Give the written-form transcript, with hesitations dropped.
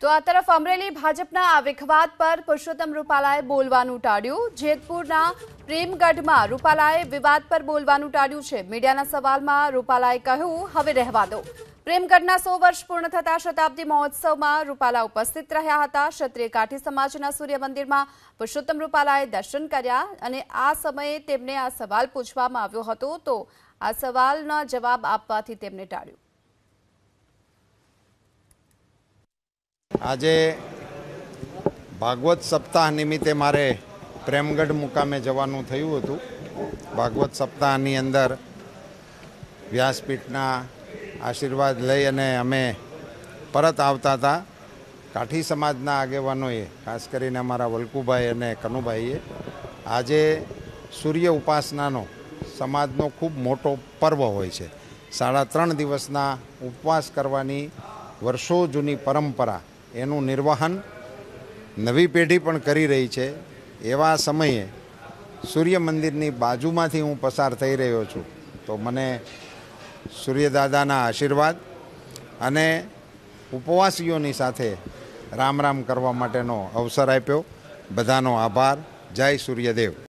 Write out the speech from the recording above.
તો આ તરફ અમરેલી ભાજપના આ વિખવાદ પર પુરુષોત્તમ રૂપાલાએ બોલવાનું ટાળ્યું। જેતપુરના પ્રેમગઢમાં રૂપાલાએ વિવાદ પર બોલવાનું ટાળ્યું છે। મીડિયાના સવાલમાં રૂપાલાએ કહ્યું, હવે રહેવા દો। પ્રેમગઢના 100 વર્ષ પૂર્ણ થતા શતાબ્દી મહોત્સવમાં રૂપાલા ઉપસ્થિત રહ્યા હતા। ક્ષત્રિય કાઠી સમાજના સૂર્ય મંદિરમાં પુરુષોત્તમ રૂપાલાએ દર્શન કર્યા અને આ સમયે તેમને આ સવાલ પૂછવામાં આવ્યો હતો, તો આ સવાલનો જવાબ આપવાથી તેમને ટાળ્યું। આજે ભાગવત સપ્તાહ નિમિત્તે મારે પ્રેમગઢ મુકામે જવાનું થયું હતું। ભાગવત સપ્તાહની અંદર વ્યાસપીઠના આશીર્વાદ લઈ અને અમે પરત આવતા હતા। કાઠી સમાજના આગેવાનોએ, ખાસ કરીને અમારા વલ્કુભાઈ અને કનુભાઈએ, આજે સૂર્ય ઉપાસનાનો સમાજનો ખૂબ મોટો પર્વ હોય છે। 3.5 દિવસના ઉપવાસ કરવાની વર્ષો જૂની પરંપરા, એનું નિર્વહન નવી પેઢી પણ કરી રહી છે। એવા સમયે સૂર્ય મંદિરની બાજુમાંથી હું પસાર થઈ રહ્યો છું, તો મને સૂર્યદાદાના આશીર્વાદ અને ઉપવાસીઓની સાથે રામ રામ કરવા માટેનો અવસર આપ્યો। બધાનો આભાર। જય સૂર્યદેવ।